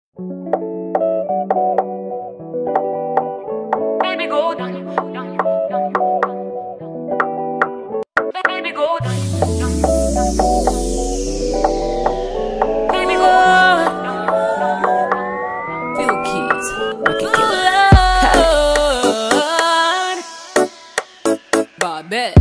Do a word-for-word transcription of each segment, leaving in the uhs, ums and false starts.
Baby, go down, down, down, down. Baby, go down, down, down. Baby, go down, down, down. Few keys, Ricky Killer. Bobette.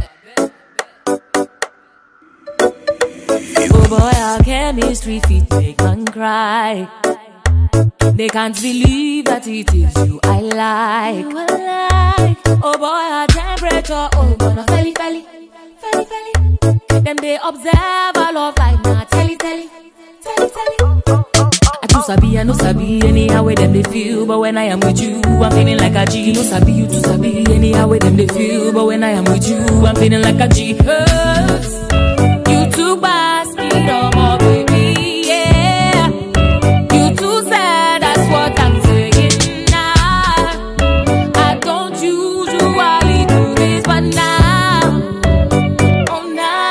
Oh boy, our chemistry fit make man cry. They can't believe that it is you I like. You I like. Oh boy, our temperature, oh gonna felly felly, felly felly. Them they observe our love like nah, telly telly, telly telly. I too sabi, I no sabi, anyhow way them they feel. But when I am with you, I'm feeling like a G. You no sabi, you too sabi, anyhow way them they feel. But when I am with you, I'm feeling like a G. Cause you too basket on my baby, yeah. You too sad, that's what I'm saying now. I don't usually do this, but now, oh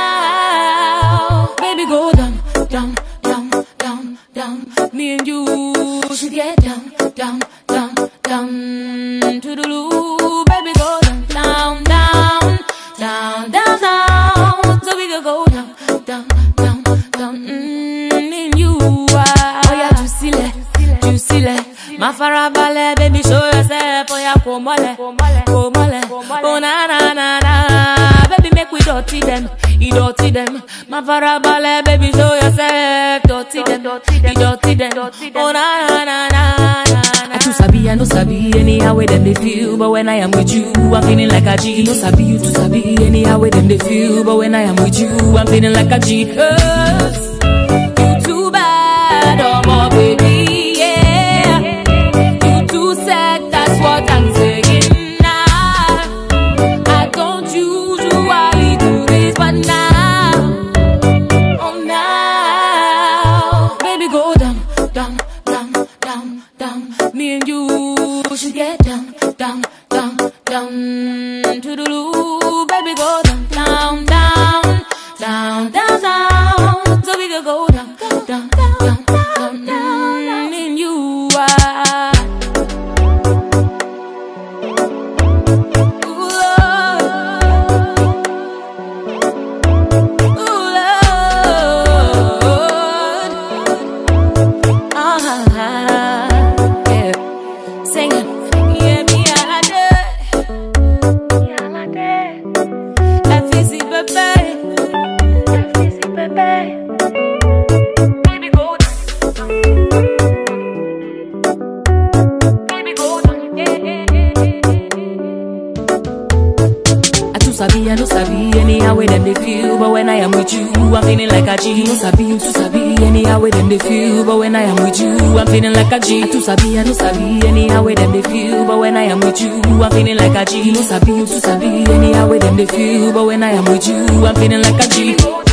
now, baby go down, down, down, down, down. Me and you should get down, down, down, down to the loo. Baby go down, down, down, down, down, down. So we can go down, down, down, down. Mm, me and you are. Oh yeah, juicy le, juicy le. Ma farabale, baby show yourself. Oh yeah, komole, komole, oh na na na na. Baby make we dirty them, you dirty them. Ma farabale, baby show yourself. Dirty them, you dirty them. Oh na na na na na. I too sabi, I no sabi, anyhow way them they feel. But when I am with you, I'm feeling like a G. You no sabi, you too sabi, anyhow way them they feel. But when I am with you, I'm feeling like a G. Cause you too bad, oh my baby, yeah. You too sad, that's what I'm saying now. I don't usually do this, but now, oh now, baby go down, down, down, down, down. Me and you should get down, down, down, down to the loo. Baby go down, down, down, down, down, down. So we can go down, down, down, down, down, down. Me and you are. Ooh, Lord. Ooh, Lord. Uh-huh. Yeah. Singing. Yeah, me all a day. Me all a day. F easy, baby. F easy, baby. Baby, go down. Baby, go down. Yeah, yeah, yeah, yeah. I too sabi, I no sabi, anyhow way them they feel. But when I am with you, I'm feeling like a G. You no sabi, you too sabi, anyhow way them they feel. But when I am with you, I'm feeling like a G. I too sabi, I no sabi, anyhow way them they feel. But when I am with you, I'm feeling like a G. You no sabi, you too sabi, anyhow way them they feel. But when I am with you, I'm feeling like a G.